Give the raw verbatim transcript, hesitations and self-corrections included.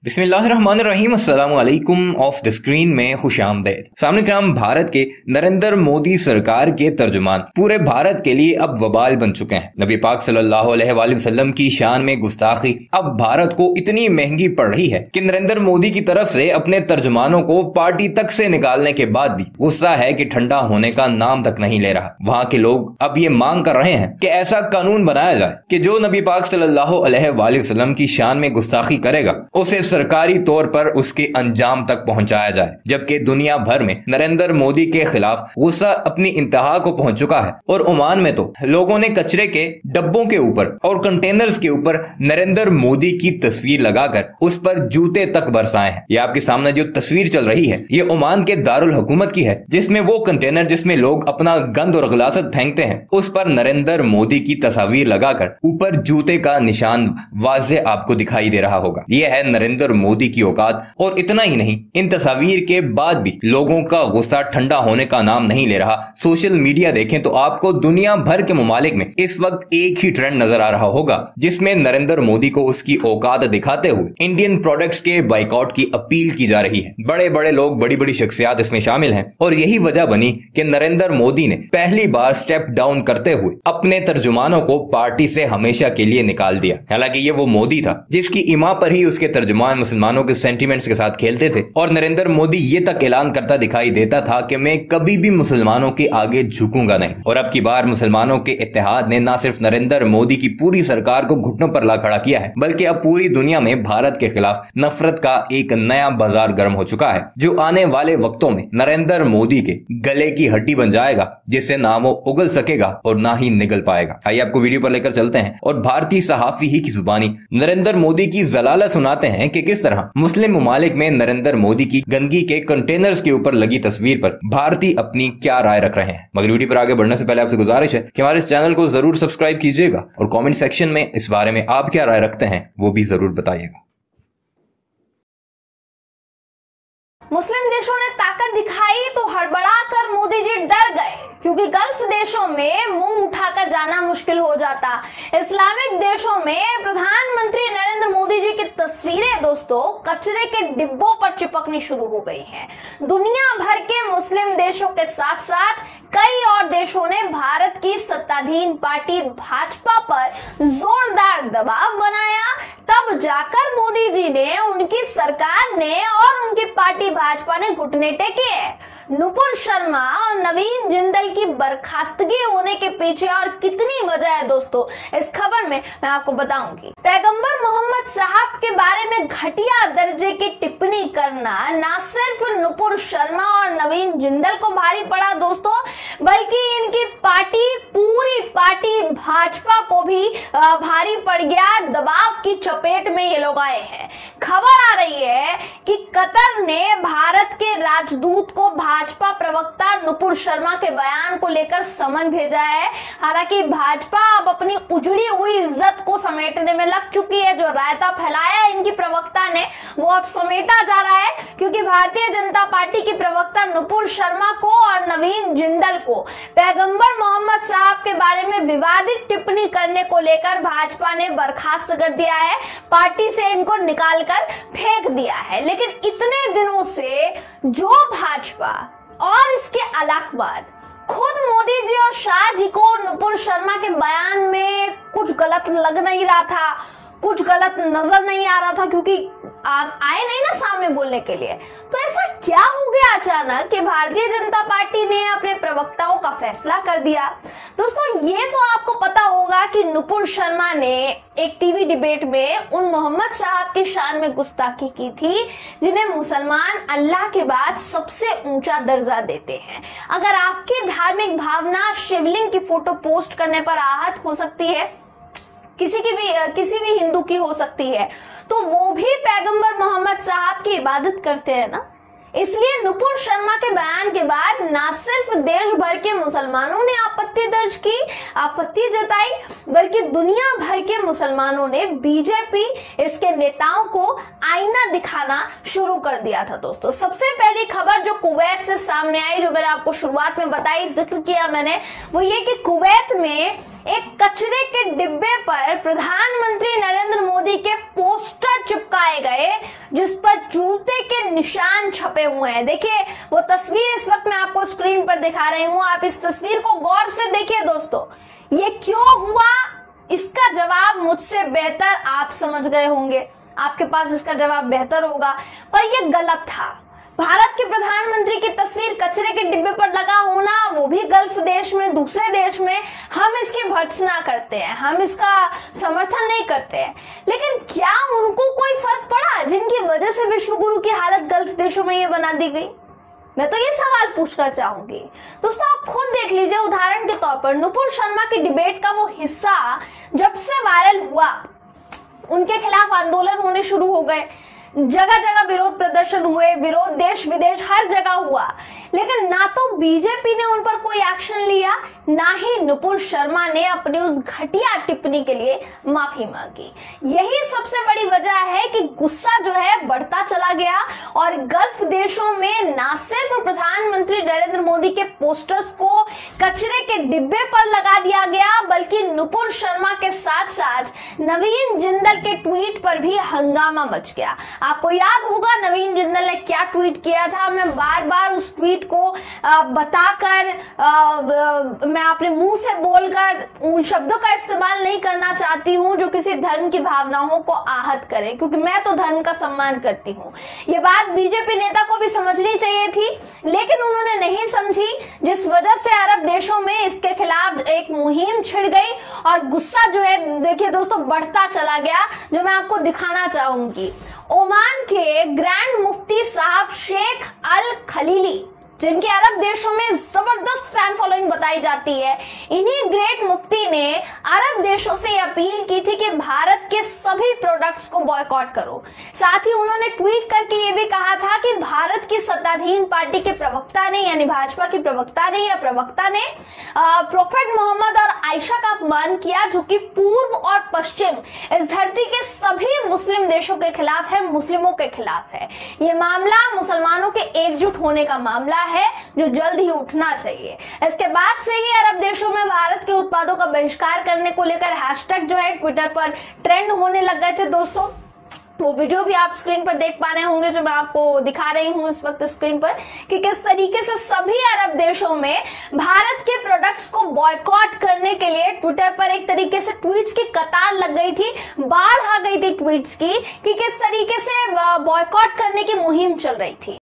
बिस्मिल्लाहिर्रहमानिर्रहीम अस्सलाम वालेकुम। ऑफ द स्क्रीन में खुशामदीद। सामने ग्राम भारत के नरेंद्र मोदी सरकार के तर्जुमान पूरे भारत के लिए अब वबाल बन चुके हैं। नबी पाक सल्लल्लाहु अलैहि वसल्लम की शान में गुस्ताखी अब भारत को इतनी महंगी पड़ रही है कि नरेंद्र मोदी की तरफ से अपने तर्जुमानों को पार्टी तक से निकालने के बाद भी गुस्सा है कि ठंडा होने का नाम तक नहीं ले रहा। वहाँ के लोग अब ये मांग कर रहे हैं कि ऐसा कानून बनाया जाए कि जो नबी पाक सल्लल्लाहु अलैहि वसल्लम की शान में गुस्ताखी करेगा उसे सरकारी तौर पर उसके अंजाम तक पहुंचाया जाए। जबकि दुनिया भर में नरेंद्र मोदी के खिलाफ गुस्सा अपनी इंतहा को पहुंच चुका है और ओमान में तो लोगों ने कचरे के डब्बों के ऊपर और कंटेनर्स के ऊपर नरेंद्र मोदी की तस्वीर लगाकर उस पर जूते तक बरसाए हैं। ये आपके सामने जो तस्वीर चल रही है ये ओमान के दारुल हुकूमत की है, जिसमें वो कंटेनर जिसमें लोग अपना गंद और गलासत फेंकते हैं उस पर नरेंद्र मोदी की तस्वीर लगाकर ऊपर जूते का निशान वाज़े आपको दिखाई दे रहा होगा। यह है नरेंद्र मोदी की औकात। और इतना ही नहीं, इन तस्वीर के बाद भी लोगों का गुस्सा ठंडा होने का नाम नहीं ले रहा। सोशल मीडिया देखें तो आपको दुनिया भर के ममालिक में इस वक्त एक ही ट्रेंड नजर आ रहा होगा जिसमें नरेंद्र मोदी को उसकी औकात दिखाते हुए इंडियन प्रोडक्ट्स के बाइकआउट की अपील की जा रही है। बड़े बड़े लोग, बड़ी बड़ी शख्सियात इसमें शामिल हैं और यही वजह बनी कि नरेंद्र मोदी ने पहली बार स्टेप डाउन करते हुए अपने तर्जुमानों को पार्टी से हमेशा के लिए निकाल दिया। हालांकि ये वो मोदी था जिसकी इमा पर ही उसके तर्जुमान मुसलमानों के सेंटिमेंट्स के साथ खेलते थे और नरेंद्र मोदी ये तक ऐलान करता दिखाई देता था कि मैं कभी भी मुसलमानों के आगे झुकूंगा नहीं। और अब की बार मुसलमानों के इत्तेहाद ने न सिर्फ नरेंद्र मोदी की पूरी सरकार को घुटनों पर ला खड़ा किया है बल्कि अब पूरी दुनिया में भारत के खिलाफ नफरत का एक नया बाजार गर्म हो चुका है जो आने वाले वक्तों में नरेंद्र मोदी के गले की हड्डी बन जाएगा, जिससे ना वो उगल सकेगा और ना ही निगल पाएगा। आइए आपको वीडियो पर लेकर चलते हैं और भारतीय सहाफी ही की जुबानी नरेंद्र मोदी की जलालत सुनाते हैं कि किस तरह मुस्लिम ममालिक में नरेंद्र मोदी की गंदगी के कंटेनर्स के ऊपर लगी तस्वीर पर भारतीय अपनी क्या राय रख रहे हैं। मगर वीडियो पर आगे बढ़ने से पहले आपसे गुजारिश है कि हमारे इस चैनल को जरूर सब्सक्राइब कीजिएगा और कमेंट सेक्शन में इस बारे में आप क्या राय रखते हैं वो भी जरूर बताइएगा। मुस्लिम देशों ने ताकत दिखाई तो हड़बड़ाकर मोदी जी डर गए, क्योंकि गल्फ देशों में मुंह उठाकर जाना मुश्किल हो जाता। इस्लामिक देशों में प्रधानमंत्री नरेंद्र मोदी जी की तस्वीरें दोस्तों कचरे के डिब्बों पर चिपकनी शुरू हो गई हैं। दुनिया भर के मुस्लिम देशों के साथ साथ कई और देशों ने भारत की सत्ताधीन पार्टी भाजपा पर जोरदार दबाव बनाया। तब जाकर मोदी जी ने, उनकी सरकार ने और उनकी पार्टी भाजपा ने घुटने टेके। नुपुर शर्मा और नवीन जिंदल की बर्खास्तगी होने के पीछे और कितनी वजह है दोस्तों, इस खबर में मैं आपको बताऊंगी। पैगंबर मोहम्मद साहब के बारे में घटिया दर्जे की टिप्पणी करना न सिर्फ नुपुर शर्मा और नवीन जिंदल को भारी पड़ा दोस्तों, बल्कि इनकी पार्टी, पूरी पार्टी भाजपा को भी भारी पड़ गया। दबाव की चपेट में ये लोग आए हैं। खबर आ रही है कि कतर ने भारत के राजदूत को भाजपा प्रवक्ता नुपुर शर्मा के बयान को लेकर समन भेजा है। हालांकि भाजपा अब अपनी उजड़ी हुई इज्जत को समेटने में लग चुकी है। जो रायता फैलाया इनकी प्रवक्ता ने वो अब समेटा जा रहा है, क्योंकि भारतीय जनता पार्टी की प्रवक्ता नुपुर शर्मा को और नवीन जिंदल को पैगंबर मोहम्मद साहब के बारे में विवादित टिप्पणी करने को लेकर भाजपा ने बर्खास्त कर दिया है, पार्टी से इनको निकालकर फेंक दिया है। लेकिन इतने दिनों से जो भाजपा और इसके अलाकबाद खुद मोदी जी और शाह जी को नुपुर शर्मा के बयान में कुछ गलत लग नहीं रहा था, कुछ गलत नजर नहीं आ रहा था, क्योंकि आप आए नहीं ना सामने बोलने के लिए। तो ऐसा क्या हो गया अचानक कि भारतीय जनता पार्टी ने अपने प्रवक्ताओं का फैसला कर दिया। दोस्तों ये तो आपको पता होगा कि नुपुर शर्मा ने एक टीवी डिबेट में उन मोहम्मद साहब की शान में गुस्ताखी की थी जिन्हें मुसलमान अल्लाह के बाद सबसे ऊंचा दर्जा देते हैं। अगर आपकी धार्मिक भावना शिवलिंग की फोटो पोस्ट करने पर आहत हो सकती है, किसी की भी किसी भी हिंदू की हो सकती है, तो वो भी पैगंबर मोहम्मद साहब की इबादत करते हैं ना। इसलिए नुपुर शर्मा के बयान के बाद न सिर्फ देश भर के मुसलमानों ने आपत्ति दर्ज की, आपत्ति जताई, बल्कि दुनिया भर के मुसलमानों ने बीजेपी, इसके नेताओं को आईना दिखाना शुरू कर दिया था। दोस्तों सबसे पहली खबर जो कुवैत से सामने आई, जो मैंने आपको शुरुआत में बताई, जिक्र किया मैंने, वो ये कि कुवैत में एक कचरे के डिब्बे पर प्रधानमंत्री नरेंद्र मोदी के पोस्टर चिपकाए गए छपे हुए हैं। देखिए वो तस्वीर इस वक्त मैं आपको स्क्रीन पर दिखा रही हूँ, आप इस तस्वीर को गौर से देखिए दोस्तों। ये क्यों हुआ, इसका जवाब मुझसे बेहतर आप समझ गए होंगे, आपके पास इसका जवाब बेहतर होगा, पर यह गलत था। भारत के प्रधानमंत्री की तस्वीर कचरे के डिब्बे पर लगा होना, वो भी गल्फ देश में, दूसरे देश में, हम इसकी भर्त्सना करते हैं, हम इसका समर्थन नहीं करते हैं। लेकिन क्या उनको कोई फर्क पड़ा जिनकी वजह से विश्व गुरु की हालत गल्फ देशों में ये बना दी गई? मैं तो ये सवाल पूछना चाहूंगी दोस्तों, आप खुद देख लीजिए। उदाहरण के तौर पर नुपुर शर्मा की डिबेट का वो हिस्सा जब से वायरल हुआ, उनके खिलाफ आंदोलन होने शुरू हो गए, जगह जगह विरोध प्रदर्शन हुए, विरोध देश विदेश हर जगह हुआ, लेकिन ना तो बीजेपी ने उन पर कोई एक्शन लिया, ना ही नुपुर शर्मा ने अपनी उस घटिया टिप्पणी के लिए माफी मांगी। यही सबसे बड़ी वजह है कि गुस्सा जो है बढ़ता चला गया और गल्फ देशों में ना सिर्फ प्रधानमंत्री नरेंद्र मोदी के पोस्टर्स को कचरे के डिब्बे पर लगा दिया गया, बल्कि नुपुर शर्मा के साथ साथ नवीन जिंदल के ट्वीट पर भी हंगामा मच गया। आपको याद होगा नवीन जिंदल ने क्या ट्वीट किया था, मैं बार बार उस ट्वीट को आ, बताकर आ, आ, मैं अपने मुंह से बोलकर उन शब्दों का इस्तेमाल नहीं करना चाहती हूं जो किसी धर्म की भावनाओं को आहत करे, क्योंकि मैं तो धर्म का सम्मान करती हूं। ये बात बीजेपी नेता को भी समझनी चाहिए थी, लेकिन उन्होंने नहीं समझी, जिस वजह से अरब देशों में इसके खिलाफ एक मुहिम छिड़ गई और गुस्सा जो है देखिए दोस्तों बढ़ता चला गया, जो मैं आपको दिखाना चाहूंगी। ओमान के ग्रैंड मुफ्ती साहब शेख अल खलीली, जिनके अरब देशों में जबरदस्त फैन फॉलोइंग बताई जाती है, इन्हीं ग्रेट मुफ्ती ने अरब देशों से अपील की थी कि भारत के सभी प्रोडक्ट्स को बॉयकॉट करो। साथ ही उन्होंने ट्वीट करके ये भी कहा था कि भारत की सत्ताधीन पार्टी के प्रवक्ता ने, यानी भाजपा की प्रवक्ता ने या प्रवक्ता ने प्रोफेट मोहम्मद और आयशा का अपमान किया, जो कि पूर्व और पश्चिम इस धरती के सभी मुस्लिम देशों के खिलाफ है, मुस्लिमों के खिलाफ है। ये मामला मुसलमानों के एकजुट होने का मामला है जो जल्द ही उठना चाहिए। इसके बाद से ही अरब देशों में भारत के उत्पादों का बहिष्कार करने को लेकर हैशटैग जो है ट्विटर पर ट्रेंड होने लग गए थे दोस्तों। वो वीडियो भी आप स्क्रीन पर देख पा रहे होंगे जो मैं आपको दिखा रही हूं इस वक्त स्क्रीन पर, कि किस तरीके से सभी अरब देशों में भारत के प्रोडक्ट्स को बॉयकॉट करने के लिए ट्विटर पर एक तरीके से ट्वीट्स की कतार लग गई थी, बाढ़ आ गई थी ट्वीट्स की, कि किस तरीके से बॉयकॉट करने की मुहिम चल रही थी।